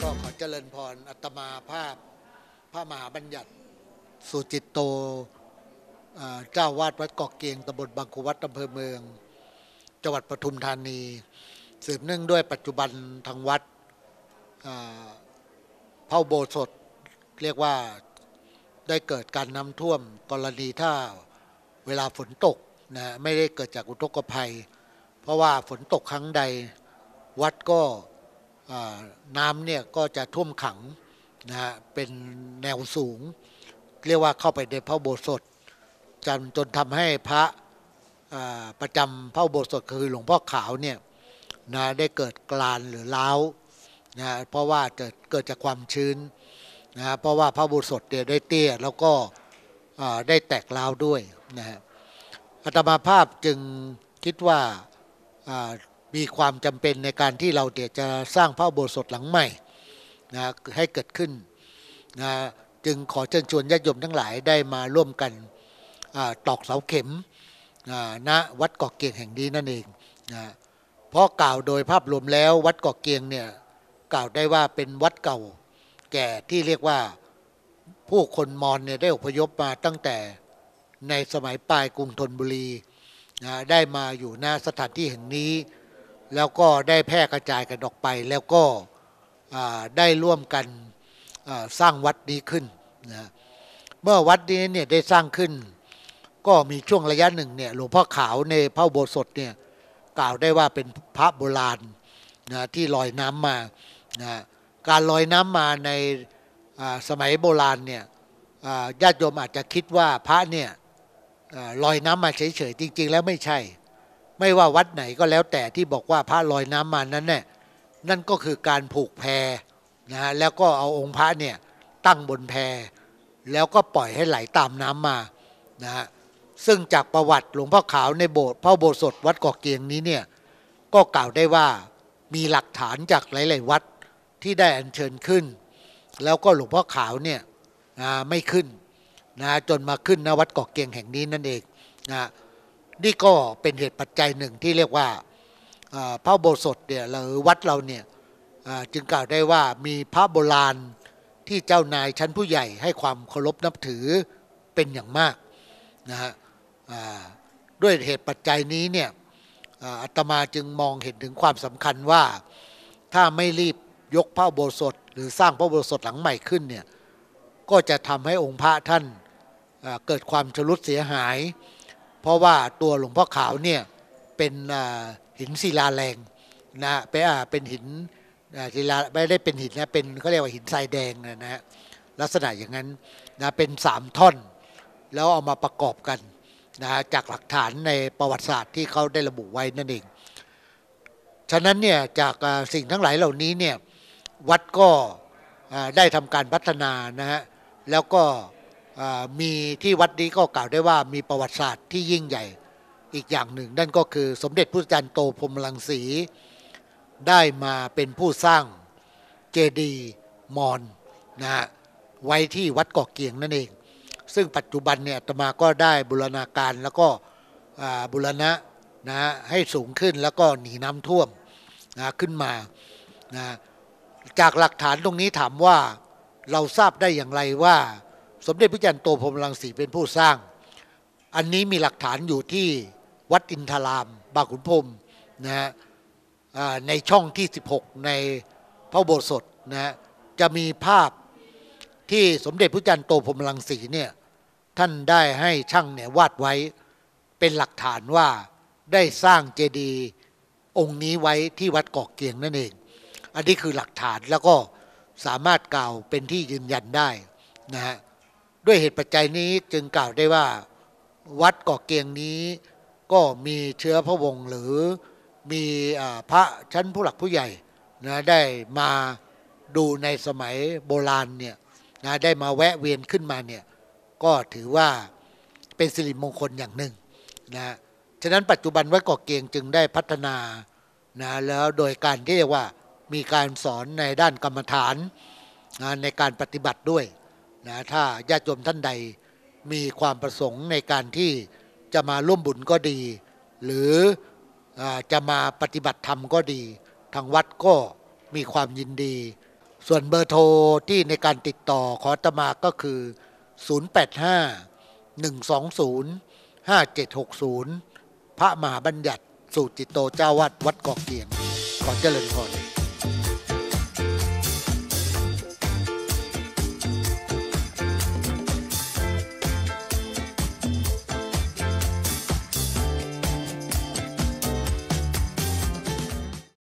ก็ขอเจริญพรอาตมาภาพพระมหาบัญญัติสุจิตโตเจ้าวาดวัดเกาะเกียงตำบลบางครูวัดอำเภอเมืองจังหวัดปทุมธานีสืบเนื่องด้วยปัจจุบันทางวัดพระอุโบสถเรียกว่าได้เกิดการน้ำท่วมกรณีถ้าเวลาฝนตกนะไม่ได้เกิดจากอุทกภัยเพราะว่าฝนตกครั้งใดวัดก็น้ำเนี่ยก็จะท่วมขังนะฮะเป็นแนวสูงเรียกว่าเข้าไปในพระอุโบสถจนทำให้พระประจำพระอุโบสถคือหลวงพ่อขาวเนี่ยนะได้เกิดกลานหรือร้าวนะเพราะว่าเกิดจากความชื้นนะเพราะว่าพระอุโบสถเนี่ยได้เตี้ยแล้วก็ได้แตกร้าวด้วยนะฮะอาตมาภาพจึงคิดว่ามีความจำเป็นในการที่เราเดี๋ยวจะสร้างพระอุโบสถหลังใหม่นะให้เกิดขึ้นนะจึงขอเชิญชวนญาติโยมทั้งหลายได้มาร่วมกันตอกเสาเข็มณวัดเกาะเกียงแห่งนี้นั่นเองนะเพราะกล่าวโดยภาพรวมแล้ววัดเกาะเกียงเนี่ยกล่าวได้ว่าเป็นวัดเก่าแก่ที่เรียกว่าผู้คนมอญเนี่ยได้อพยพมาตั้งแต่ในสมัยปลายกรุงธนบุรีนะได้มาอยู่ณสถานที่แห่งนี้แล้วก็ได้แพร่กระจายกันออกไปแล้วก็ได้ร่วมกันสร้างวัดนี้ขึ้นนะเมื่อวัดนี้เนี่ยได้สร้างขึ้นก็มีช่วงระยะหนึ่งเนี่ยหลวงพ่อขาวในพระอุโบสถเนี่ยกล่าวได้ว่าเป็นพระโบราณนะที่ลอยน้ำมานะการลอยน้ำมาในสมัยโบราณเนี่ยญาติโยมอาจจะคิดว่าพระเนี่ยลอยน้ำมาเฉยๆจริงๆแล้วไม่ใช่ไม่ว่าวัดไหนก็แล้วแต่ที่บอกว่าพระลอยน้ำมานั้นเนี่ยนั่นก็คือการผูกแพนะแล้วก็เอาองค์พระเนี่ยตั้งบนแพแล้วก็ปล่อยให้ไหลตามน้ำมานะฮะซึ่งจากประวัติหลวงพ่อขาวในโบสถ์พระอุโบสถวัดเกาะเกียงนี้เนี่ยก็กล่าวได้ว่ามีหลักฐานจากหลายๆวัดที่ได้อัญเชิญขึ้นแล้วก็หลวงพ่อขาวเนี่ยไม่ขึ้นนะจนมาขึ้นณวัดเกาะเกียงแห่งนี้นั่นเองนะนี่ก็เป็นเหตุปัจจัยหนึ่งที่เรียกว่าพระอุโบสถเนี่ยหรือวัดเราเนี่ยจึงกล่าวได้ว่ามีพระโบราณที่เจ้านายชั้นผู้ใหญ่ให้ความเคารพนับถือเป็นอย่างมากนะฮะด้วยเหตุปัจจัยนี้เนี่ยอาตมาจึงมองเห็นถึงความสำคัญว่าถ้าไม่รีบยกพระอุโบสถหรือสร้างพระอุโบสถหลังใหม่ขึ้นเนี่ยก็จะทำให้องค์พระท่านเกิดความชำรุดเสียหายเพราะว่าตัวหลวงพ่อขาวเนี่ยเป็นหินศิลาแรงนะเป็นหินศิลาไม่ได้เป็นหินนะเป็นเขาเรียกว่าหินทรายแดงนะฮะลักษณะอย่างนั้นนะเป็น3ท่อนแล้วเอามาประกอบกันนะจากหลักฐานในประวัติศาสตร์ที่เขาได้ระบุไว้นั่นเองฉะนั้นเนี่ยจากสิ่งทั้งหลายเหล่านี้เนี่ยวัดก็ได้ทำการพัฒนานะฮะแล้วก็มีที่วัดนี้ก็กล่าวได้ว่ามีประวัติศาสตร์ที่ยิ่งใหญ่อีกอย่างหนึ่งนั่นก็คือสมเด็จพระจันทร์โตพรหมรังสีได้มาเป็นผู้สร้างเจดีย์มอญนะฮะไว้ที่วัดเกาะเกียงนั่นเองซึ่งปัจจุบันเนี่ยอาตมาก็ได้บูรณาการแล้วก็บูรณะนะให้สูงขึ้นแล้วก็หนีน้ำท่วมนะขึ้นมานะจากหลักฐานตรงนี้ถามว่าเราทราบได้อย่างไรว่าสมเด็จพระจันทร์โตพรหมรังสีเป็นผู้สร้างอันนี้มีหลักฐานอยู่ที่วัดอินทรามบางขุนพรหมนะฮะในช่องที่16ในพระอุโบสถนะจะมีภาพที่สมเด็จพระจันทร์โตพรหมรังสีเนี่ยท่านได้ให้ช่างเนี่ยวาดไว้เป็นหลักฐานว่าได้สร้างเจดีย์องค์นี้ไว้ที่วัดเกาะเกียงนั่นเองอันนี้คือหลักฐานแล้วก็สามารถกล่าวเป็นที่ยืนยันได้นะฮะด้วยเหตุปัจจัยนี้จึงกล่าวได้ว่าวัดเกาะเกียงนี้ก็มีเชื้อพระวงศ์หรือมีพระชั้นผู้หลักผู้ใหญ่นะได้มาดูในสมัยโบราณเนี่ยนะได้มาแวะเวียนขึ้นมาเนี่ยก็ถือว่าเป็นสิริมงคลอย่างหนึ่งนะฉะนั้นปัจจุบันวัดเกาะเกียงจึงได้พัฒนานะแล้วโดยการที่เรียกว่ามีการสอนในด้านกรรมฐานนะในการปฏิบัติด้วยนะถ้าญาติโยมท่านใดมีความประสงค์ในการที่จะมาร่วมบุญก็ดีหรือจะมาปฏิบัติธรรมก็ดีทางวัดก็มีความยินดีส่วนเบอร์โทรที่ในการติดต่อขออาตมาก็คือ 085-120-5760 พระมหาบัญญัติ สุจิตโต เจ้าวาดวัดกอกเกียง ขอเจริญพร